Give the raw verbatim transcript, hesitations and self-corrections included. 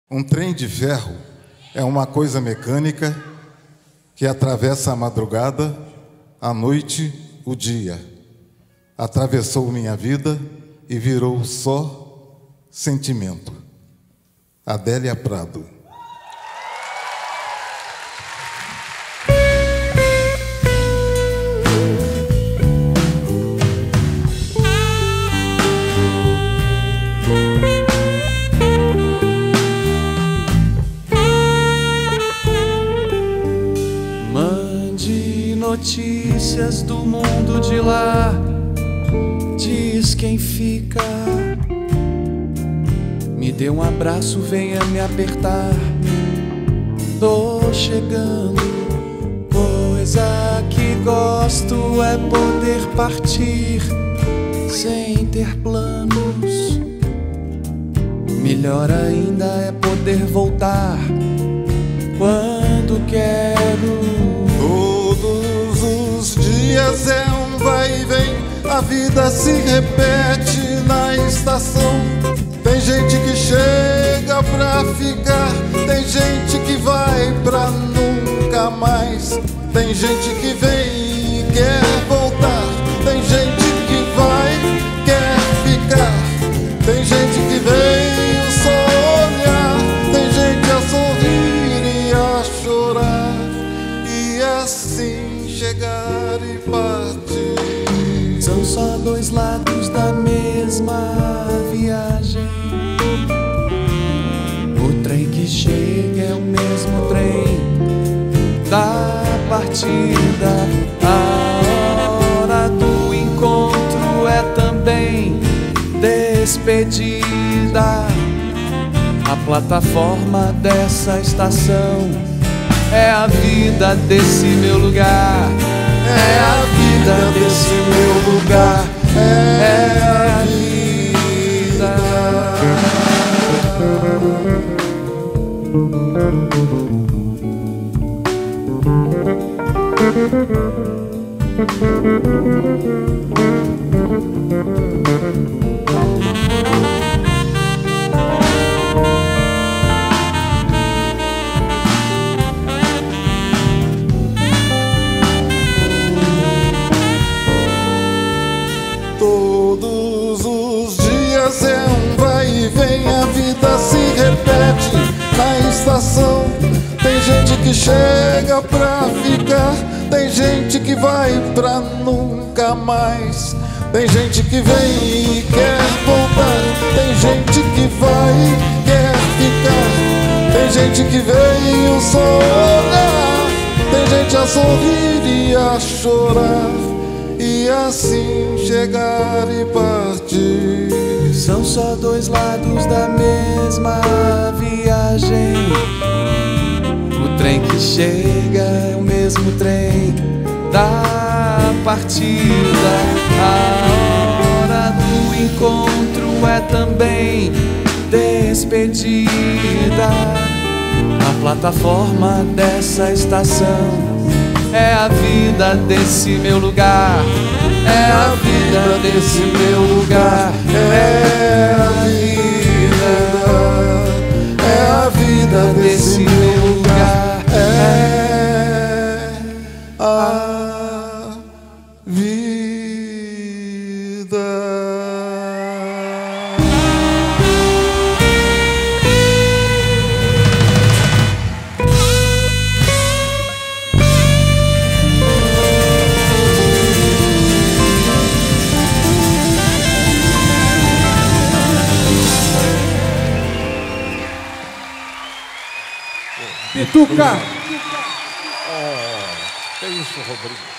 Um trem de ferro é uma coisa mecânica que atravessa a madrugada, a noite, o dia. Atravessou minha vida e virou só sentimento. Adélia Prado. Notícias do mundo de lá, diz quem fica. Me dê um abraço, venha me apertar. Tô chegando. Coisa que gosto é poder partir sem ter planos. Melhor ainda é poder voltar quando quero. Dias é um vai e vem, a vida se repete na estação. Tem gente que chega pra ficar, tem gente que vai pra nunca mais. Tem gente que vem e quer voltar, tem gente que vai e quer ficar. Tem gente que vem só olhar, tem gente a sorrir e a chorar, e assim chegar e partir. São só dois lados da mesma viagem. O trem que chega é o mesmo trem da partida. A hora do encontro é também despedida. A plataforma dessa estação é a vida desse meu lugar. É a vida desse meu lugar. É a vida. Todos os dias é um vai e vem, a vida se repete na estação. Tem gente que chega pra ficar, tem gente que vai pra nunca mais. Tem gente que vem e quer voltar, tem gente que vai e quer ficar. Tem gente que veio só olhar, tem gente a sorrir e a chorar, e assim chegar e partir. São só dois lados da mesma viagem. O trem que chega é o mesmo trem da partida. A hora do encontro é também despedida. A plataforma dessa estação é a vida desse meu lugar. É a vida desse meu lugar. É a vida. É a vida desse meu lugar. É a vida. Pituca! Oh, que isso, Rodrigo?